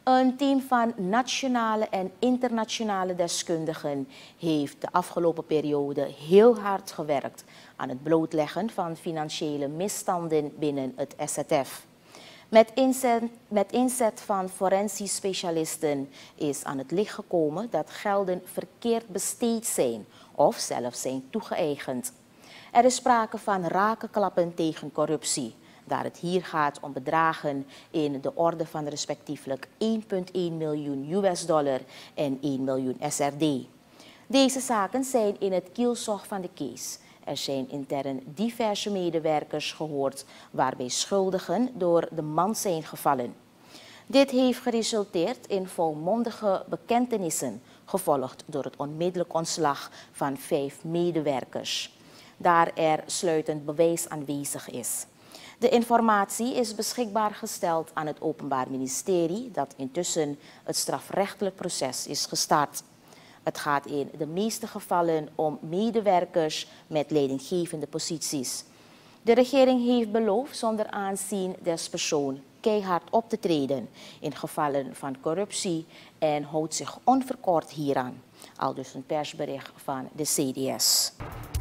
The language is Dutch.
Een team van nationale en internationale deskundigen heeft de afgelopen periode heel hard gewerkt aan het blootleggen van financiële misstanden binnen het SZF. Met inzet van forensisch specialisten is aan het licht gekomen dat gelden verkeerd besteed zijn of zelfs zijn toegeëigend. Er is sprake van rakenklappen tegen corruptie, daar het hier gaat om bedragen in de orde van respectievelijk 1,1 miljoen US-dollar en 1 miljoen SRD. Deze zaken zijn in het kielzog van de case. Er zijn intern diverse medewerkers gehoord waarbij schuldigen door de mand zijn gevallen. Dit heeft geresulteerd in volmondige bekentenissen, gevolgd door het onmiddellijk ontslag van 5 medewerkers, daar er sluitend bewijs aanwezig is. De informatie is beschikbaar gesteld aan het Openbaar Ministerie dat intussen het strafrechtelijk proces is gestart. Het gaat in de meeste gevallen om medewerkers met leidinggevende posities. De regering heeft beloofd zonder aanzien des persoon keihard op te treden in gevallen van corruptie en houdt zich onverkort hieraan. Aldus een persbericht van de CDS.